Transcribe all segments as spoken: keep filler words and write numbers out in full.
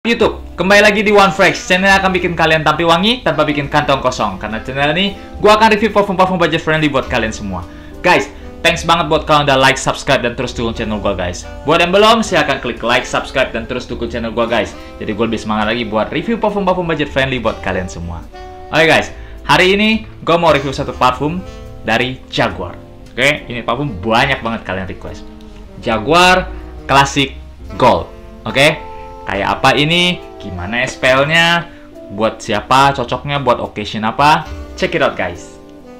YouTube, kembali lagi di OneFresh. Channel yang akan bikin kalian tampil wangi tanpa bikin kantong kosong. Karena channel ini gue akan review parfum-parfum budget friendly buat kalian semua. Guys, thanks banget buat kalian udah like, subscribe, dan terus dukung channel gue, guys. Buat yang belum, silahkan klik like, subscribe, dan terus dukung channel gue, guys. Jadi gue lebih semangat lagi buat review parfum-parfum budget friendly buat kalian semua. Oke guys, hari ini gue mau review satu parfum dari Jaguar. Oke, ini parfum banyak banget kalian request. Jaguar Classic Gold. Oke, kayak apa ini? Gimana S P L-nya? Buat siapa? Cocoknya buat occasion apa? Check it out, guys.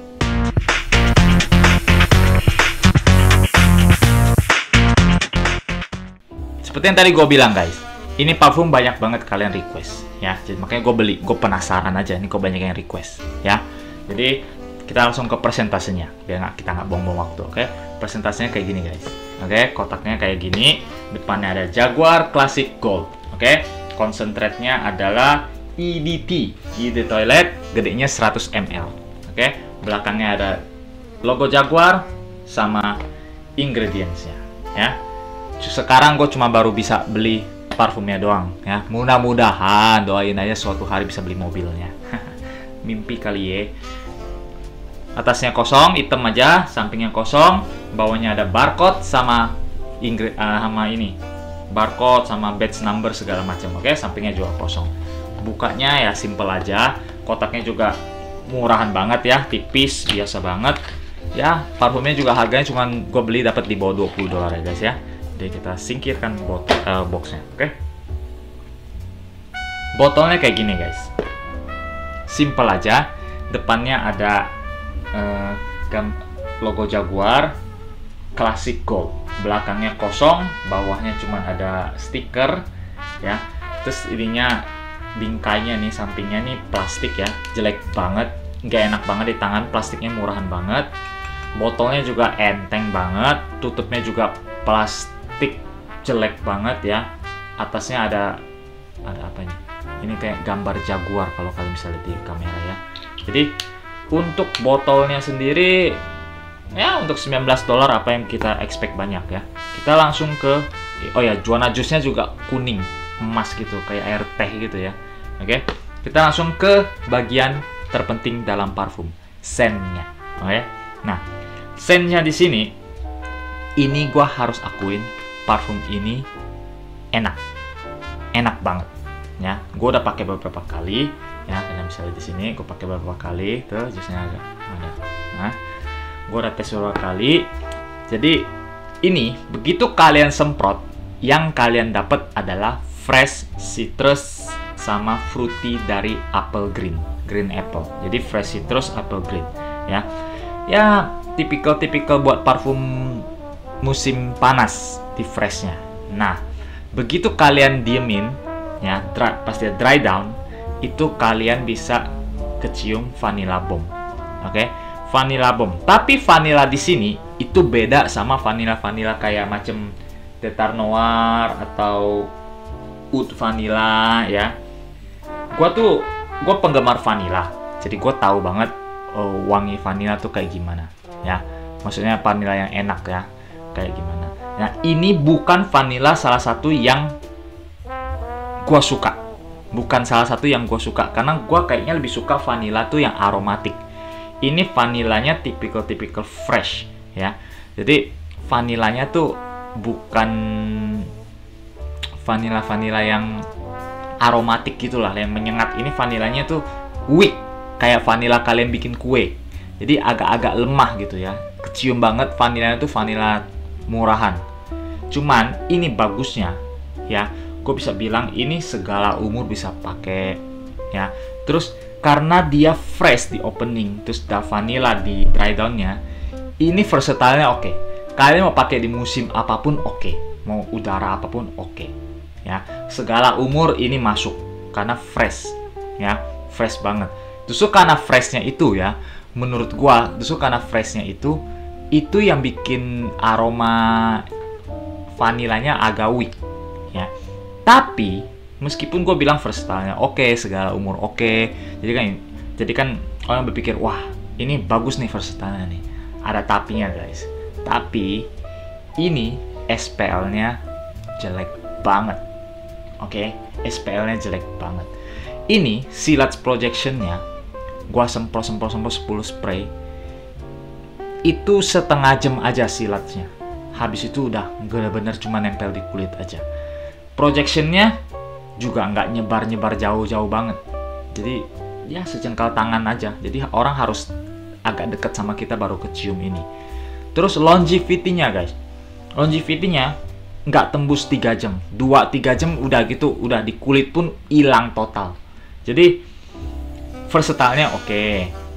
Seperti yang tadi gue bilang, guys, ini parfum banyak banget kalian request, ya. Jadi makanya gue beli. Gue penasaran aja, ini kok banyak yang request, ya. Jadi kita langsung ke presentasenya, biar nggak kita nggak buang-buang waktu, oke? Presentasenya kayak gini, guys. Oke, kotaknya kayak gini. Depannya ada Jaguar Classic Gold. Oke, konsentratnya adalah E D T, E D T Toilet, gedenya seratus mililiter. Oke, belakangnya ada logo Jaguar sama ingredientsnya, ya. Sekarang gue cuma baru bisa beli parfumnya doang, ya. Mudah-mudahan doain aja suatu hari bisa beli mobilnya. Mimpi kali ya. Atasnya kosong, hitam aja, sampingnya kosong, bawahnya ada barcode sama ingre uh, sama ini. Barcode sama batch number segala macam. Oke, sampingnya juga kosong. Bukanya ya simple aja. Kotaknya juga murahan banget ya, tipis, biasa banget. Ya, parfumnya juga harganya cuma gue beli dapat di bawah dua puluh dolar ya guys ya. Jadi kita singkirkan botol uh, boxnya, oke? Botolnya kayak gini guys. Simple aja. Depannya ada Uh, logo Jaguar Classic Gold, belakangnya kosong, bawahnya cuma ada stiker, ya. Terus ininya bingkainya nih, sampingnya nih plastik ya, jelek banget, nggak enak banget di tangan, plastiknya murahan banget. Botolnya juga enteng banget, tutupnya juga plastik jelek banget ya. Atasnya ada ada apa ini? Ini kayak gambar Jaguar kalau kalian bisa lihat di kamera ya. Jadi untuk botolnya sendiri, ya untuk sembilan belas dolar apa yang kita expect banyak ya. Kita langsung ke, oh ya, Juana Juice-nya juga kuning, emas gitu, kayak air teh gitu ya. Oke, kita langsung ke bagian terpenting dalam parfum, scent-nya. Oke, nah, scent-nya di sini, ini gua harus akuin, parfum ini enak, enak banget. Ya, gua udah pakai beberapa kali. Ya, kalian bisa lihat di sini, gue pakai beberapa kali, tuh jusnya agak ada. Nah, gue udah tes beberapa kali. Jadi ini begitu kalian semprot, yang kalian dapat adalah fresh citrus sama fruity dari apple green, green apple. Jadi fresh citrus, apple green, ya. Ya, tipikal-tipikal buat parfum musim panas di freshnya. Nah, begitu kalian diemin, ya, dry, pas dia dry down, itu kalian bisa kecium vanilla bomb. Oke, okay? Vanilla bomb. Tapi vanilla di sini itu beda sama vanilla-vanilla kayak macam Tetar Noir atau Oud vanilla ya. Gua tuh gua penggemar vanilla. Jadi gua tahu banget oh, wangi vanilla tuh kayak gimana ya. Maksudnya vanilla yang enak ya. Kayak gimana. Nah, ini bukan vanilla salah satu yang gua suka. Bukan salah satu yang gue suka, karena gue kayaknya lebih suka vanilla tuh yang aromatik. Ini vanillanya tipikal-tipikal fresh ya. Jadi vanillanya tuh bukan vanilla-vanilla yang aromatik gitulah, yang menyengat. Ini vanillanya tuh weak, kayak vanilla kalian bikin kue. Jadi agak-agak lemah gitu ya. Kecium banget vanillanya tuh vanilla murahan. Cuman ini bagusnya ya, gue bisa bilang ini segala umur bisa pakai ya. Terus karena dia fresh di opening, terus ada vanilla di dry downnya, ini versatile-nya oke. Kalian mau pakai di musim apapun oke, mau udara apapun oke ya. Segala umur ini masuk karena fresh ya, fresh banget. Justru karena freshnya itu ya, menurut gua justru karena freshnya itu itu yang bikin aroma vanilanya agak weak ya. Tapi meskipun gue bilang versatile-nya oke, okay, segala umur oke, okay, jadi kan jadi kan orang berpikir wah ini bagus nih versatile-nya nih. Ada tapinya guys. Tapi ini S P L-nya jelek banget. Oke, S P L-nya jelek banget. Ini silat projection-nya gua semprot semprot semprot sepuluh spray. Itu setengah jam aja silatnya. Habis itu udah bener-bener cuma nempel di kulit aja. Projection-nya juga nggak nyebar-nyebar jauh-jauh banget. Jadi ya sejengkal tangan aja. Jadi orang harus agak deket sama kita baru kecium ini. Terus longevity-nya guys. Longevity-nya nggak tembus tiga jam. dua tiga jam udah gitu, udah di kulit pun hilang total. Jadi versatile-nya oke. Okay.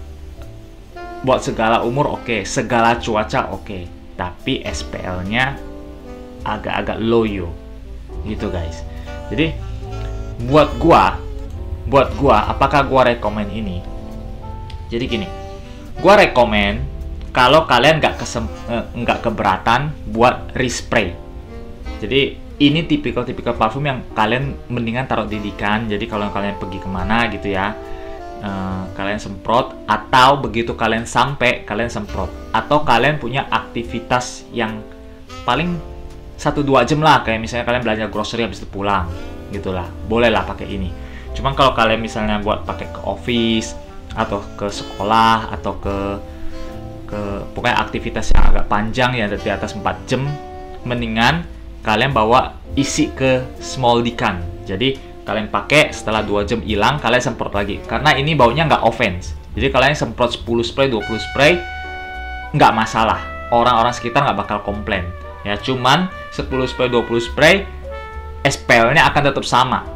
Buat segala umur oke, okay. Segala cuaca oke. Okay. Tapi S P L-nya agak-agak loyo. Gitu guys. Jadi buat gua, buat gua apakah gua rekomen ini? Jadi gini. Gua rekomen kalau kalian nggak kesem eh, nggak keberatan buat respray. Jadi ini tipikal-tipikal parfum yang kalian mendingan taruh di dikan. Jadi kalau kalian pergi kemana gitu ya, Uh, kalian semprot, atau begitu kalian sampai kalian semprot, atau kalian punya aktivitas yang paling satu dua jam lah, kayak misalnya kalian belanja grocery habis itu pulang gitulah, bolehlah pakai ini. Cuman kalau kalian misalnya buat pakai ke office atau ke sekolah atau ke ke pokoknya aktivitas yang agak panjang ya, di atas empat jam, mendingan kalian bawa isi ke small dikan. Jadi kalian pakai, setelah dua jam hilang, kalian semprot lagi. Karena ini baunya nggak offense. Jadi kalian semprot sepuluh spray, dua puluh spray, nggak masalah. Orang-orang sekitar nggak bakal komplain. Ya, cuman sepuluh spray, dua puluh spray, S P L-nya akan tetap sama.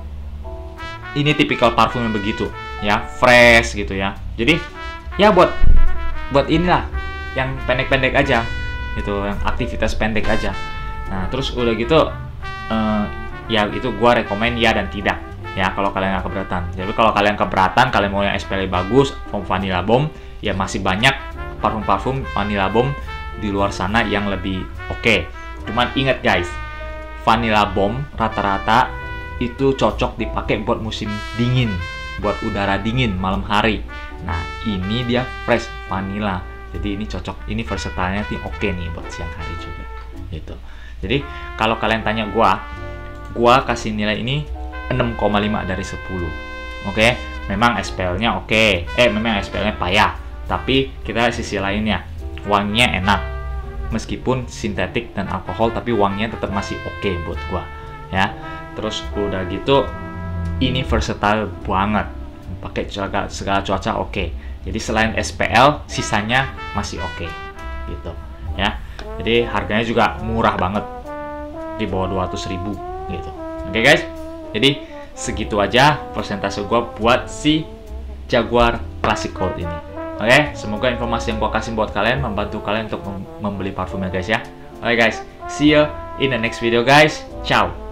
Ini tipikal parfum yang begitu. Ya, fresh gitu ya. Jadi, ya buat buat inilah, yang pendek-pendek aja. Gitu, yang aktivitas pendek aja. Nah, terus udah gitu, uh, ya itu gua rekomen ya dan tidak ya kalau kalian nggak keberatan. Jadi kalau kalian keberatan, kalian mau yang S P L bagus, from Vanilla Bomb, ya masih banyak parfum-parfum Vanilla Bomb di luar sana yang lebih oke. Okay. Cuman ingat guys, Vanilla Bomb rata-rata itu cocok dipakai buat musim dingin, buat udara dingin malam hari. Nah ini dia fresh vanilla, jadi ini cocok, ini versatile-nya oke okay nih buat siang hari juga gitu. Jadi kalau kalian tanya gua, gua kasih nilai ini enam koma lima dari sepuluh. Oke, okay? Memang S P L-nya oke. Okay. Eh, memang S P L-nya payah. Tapi kita sisi lainnya, wanginya enak. Meskipun sintetik dan alkohol, tapi wanginya tetap masih oke okay buat gua, ya. Terus udah gitu, ini versatile banget. Pakai segala, segala cuaca oke. Okay. Jadi selain S P L, sisanya masih oke. Okay. Gitu, ya. Jadi harganya juga murah banget. Di bawah dua ratus ribu. Gitu. Oke okay guys, jadi segitu aja persentase gue buat si Jaguar Classic Gold ini. Oke, okay? Semoga informasi yang gue kasih buat kalian membantu kalian untuk mem membeli parfumnya guys ya. Oke okay guys, see you in the next video guys. Ciao.